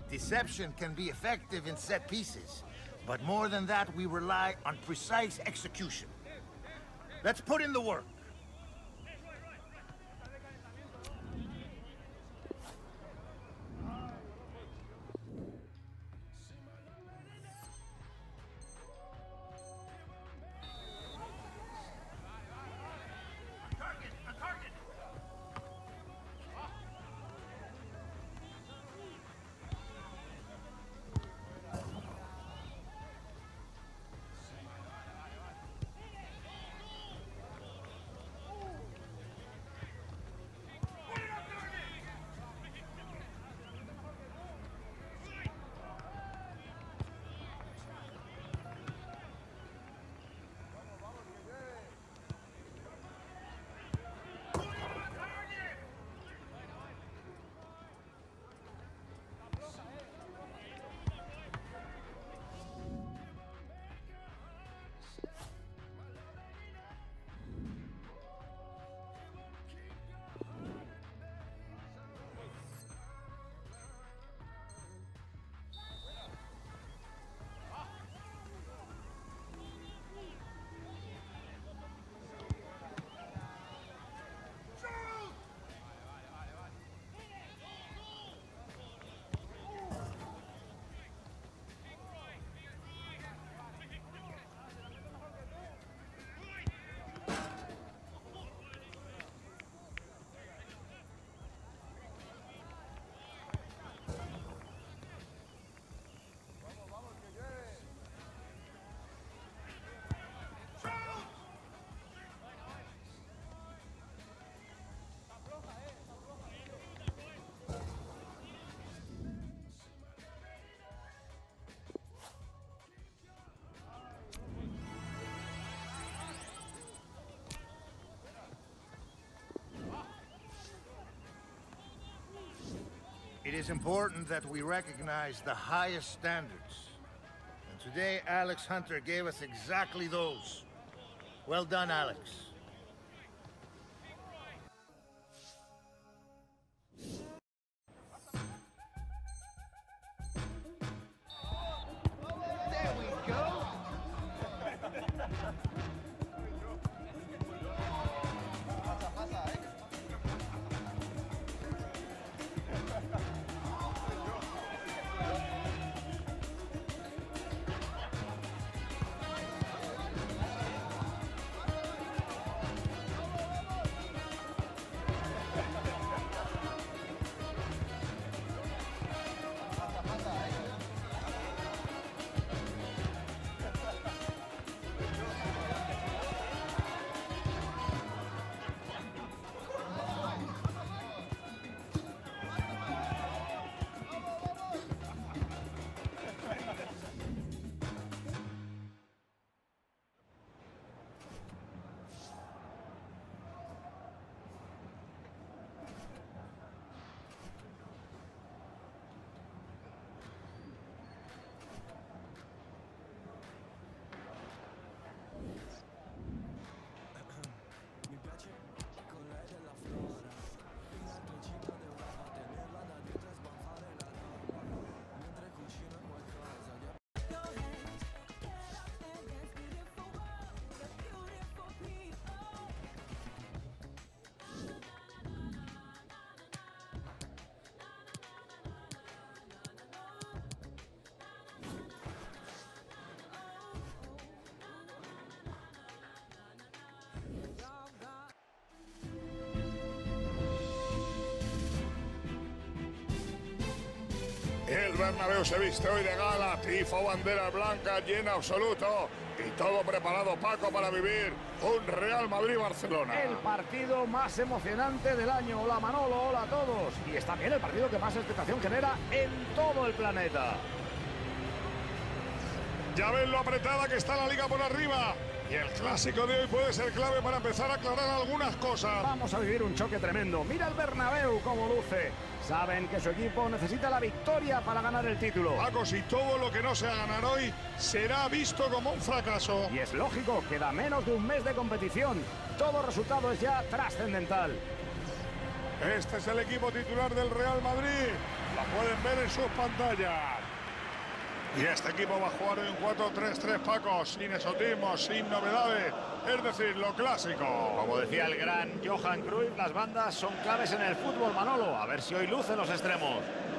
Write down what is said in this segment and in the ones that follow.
Deception can be effective in set pieces, but more than that, we rely on precise execution. Let's put in the work. It is important that we recognize the highest standards. And today, Alex Hunter gave us exactly those. Well done, Alex. There we go. El Bernabéu se viste hoy de gala, tifo, banderas blancas, lleno absoluto y todo preparado, Paco, para vivir un Real Madrid-Barcelona. El partido más emocionante del año. Hola Manolo, hola a todos. Y es también el partido que más expectación genera en todo el planeta. Ya ven lo apretada que está la liga por arriba. Y el clásico de hoy puede ser clave para empezar a aclarar algunas cosas. Vamos a vivir un choque tremendo. Mira el Bernabéu cómo luce. Saben que su equipo necesita la victoria para ganar el título. Paco, si todo lo que no sea ganar hoy será visto como un fracaso. Y es lógico, queda menos de un mes de competición. Todo resultado es ya trascendental. Este es el equipo titular del Real Madrid. La pueden ver en sus pantallas. Y este equipo va a jugar en 4-3-3, Paco, sin exotismos, sin novedades, es decir, lo clásico. Como decía el gran Johan Cruyff, las bandas son claves en el fútbol, Manolo. A ver si hoy lucen los extremos.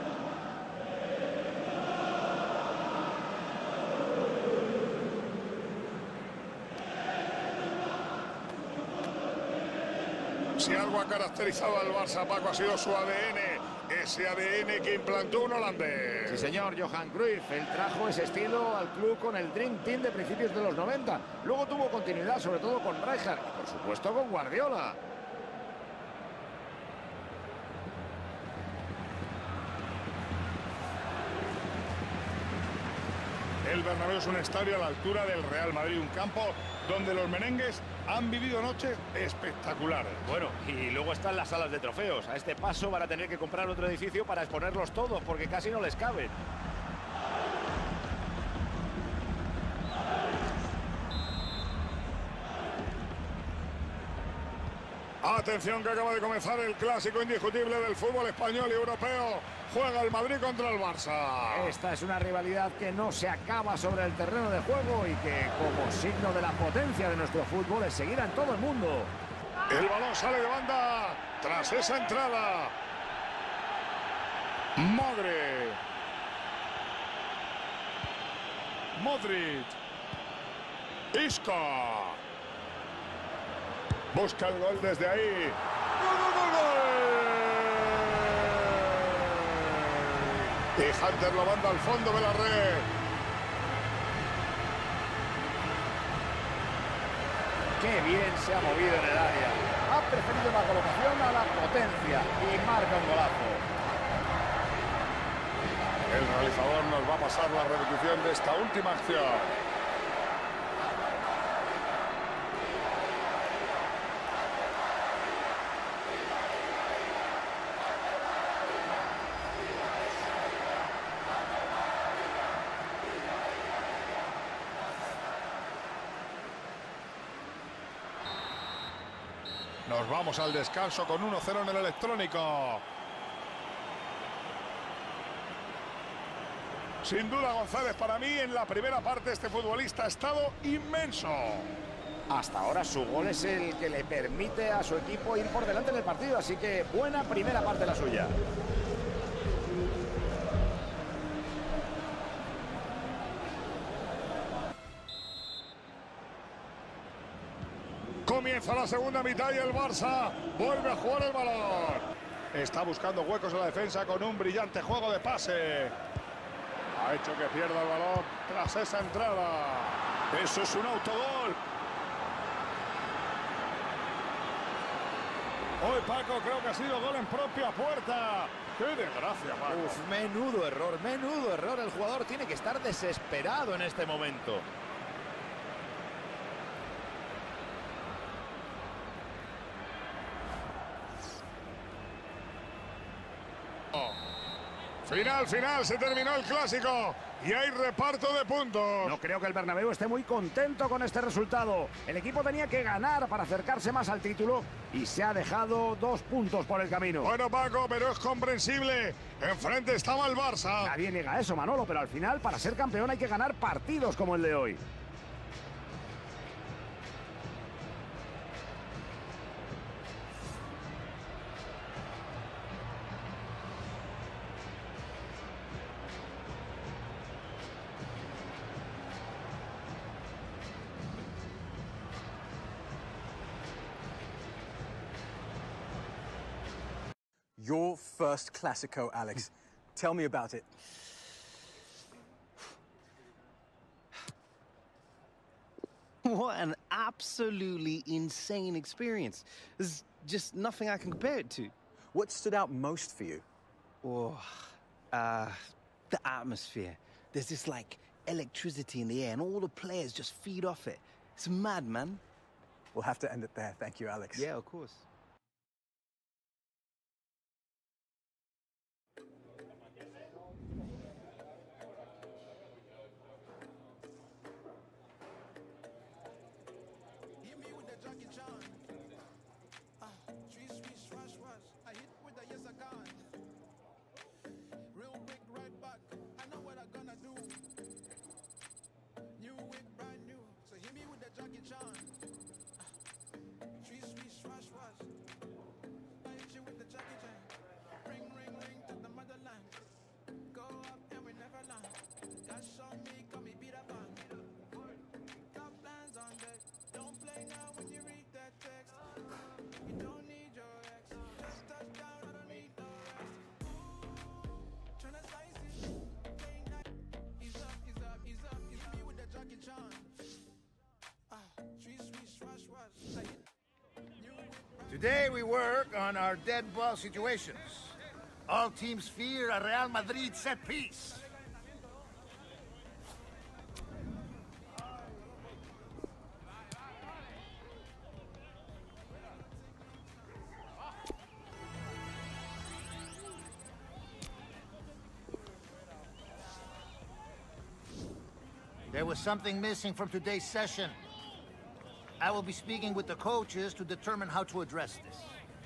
Si algo ha caracterizado al Barça, Paco, ha sido su ADN, ese ADN que implantó un holandés. Sí, señor, Johan Cruyff. Él trajo ese estilo al club con el Dream Team de principios de los 90. Luego tuvo continuidad, sobre todo con Rijkaard y, por supuesto, con Guardiola. El Bernabéu es un estadio a la altura del Real Madrid, un campo donde los merengues han vivido noches espectaculares. Bueno, y luego están las salas de trofeos. A este paso van a tener que comprar otro edificio para exponerlos todos, porque casi no les caben. Atención, que acaba de comenzar el clásico indiscutible del fútbol español y europeo. Juega el Madrid contra el Barça. Esta es una rivalidad que no se acaba sobre el terreno de juego y que, como signo de la potencia de nuestro fútbol, es seguida en todo el mundo. El balón sale de banda tras esa entrada. Modric. Isco. Busca el gol desde ahí. ¡Gol! Y Hunter lo manda al fondo de la red. ¡Qué bien se ha movido en el área! Ha preferido la colocación a la potencia y marca un golazo. El realizador nos va a pasar la repetición de esta última acción. Nos vamos al descanso con 1-0 en el electrónico. Sin duda, González, para mí en la primera parte este futbolista ha estado inmenso. Hasta ahora su gol es el que le permite a su equipo ir por delante en el partido, así que buena primera parte la suya. Comienza la segunda mitad y el Barça vuelve a jugar el balón. Está buscando huecos en la defensa con un brillante juego de pase. Ha hecho que pierda el balón tras esa entrada. Eso es un autogol. Hoy, Paco, creo que ha sido gol en propia puerta. ¡Qué desgracia, Paco! Uf, menudo error, menudo error. El jugador tiene que estar desesperado en este momento. Final, se terminó el clásico y hay reparto de puntos. No creo que el Bernabéu esté muy contento con este resultado. El equipo tenía que ganar para acercarse más al título y se ha dejado 2 puntos por el camino. Bueno, Paco, pero es comprensible. Enfrente estaba el Barça. Nadie niega eso, Manolo, pero al final, para ser campeón hay que ganar partidos como el de hoy. Your first Clásico, Alex. Tell me about it. What an absolutely insane experience. There's just nothing I can compare it to. What stood out most for you? Oh, the atmosphere. There's this, like, electricity in the air, and all the players just feed off it. It's mad, man. We'll have to end it there. Thank you, Alex. Yeah, of course. Today we work on our dead ball situations. All teams fear a Real Madrid set piece. There was something missing from today's session. I will be speaking with the coaches to determine how to address this.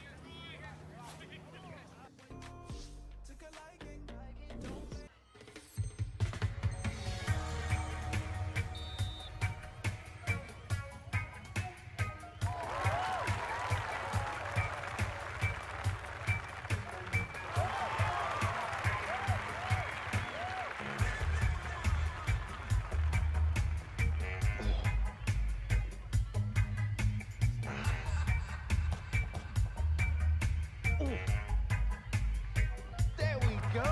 There we go.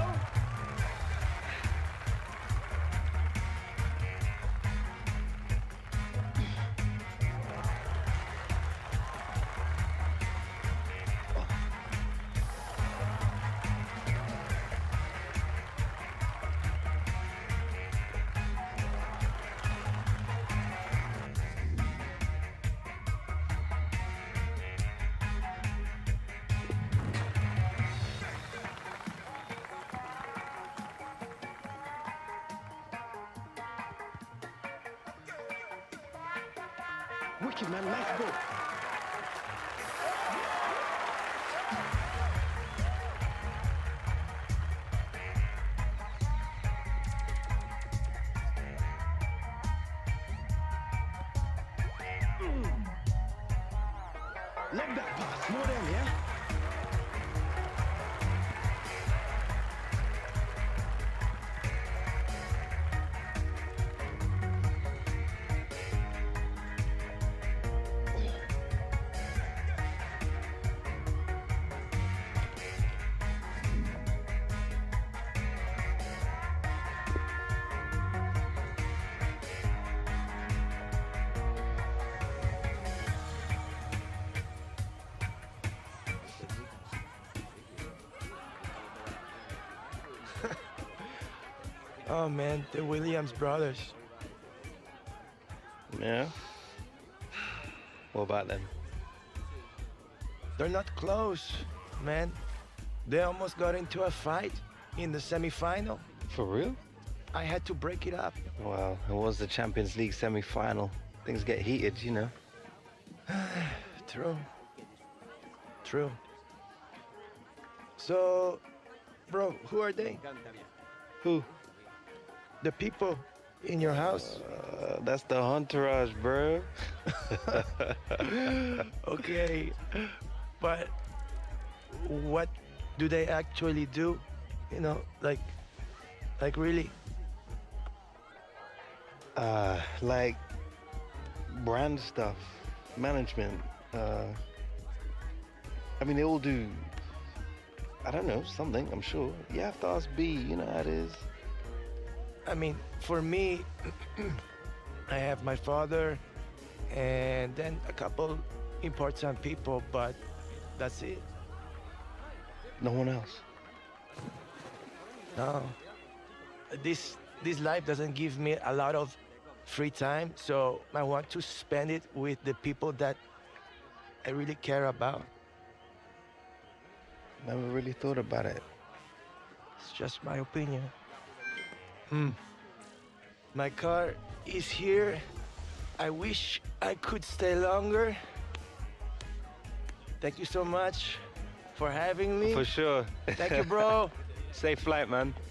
Wicked, man. Nice goal. Leg back pass. More than, yeah? Oh man, the Williams brothers. Yeah? What about them? They're not close, man. They almost got into a fight in the semi-final. For real? I had to break it up. Well, it was the Champions League semi-final. Things get heated, you know. True. True. So, bro, who are they? Who? The people in your house. That's the entourage, bro. Okay, but what do they actually do? You know, like really? Like brand stuff, management. I mean, they all do. I don't know, something. I'm sure. You have to ask B. You know how it is. I mean, for me, I have my father and then a couple important people, but that's it. No one else. No. This life doesn't give me a lot of free time, so I want to spend it with the people that I really care about. Never really thought about it. It's just my opinion. My car is here. I wish I could stay longer. Thank you so much for having me. For sure. Thank you, bro. Safe flight, man.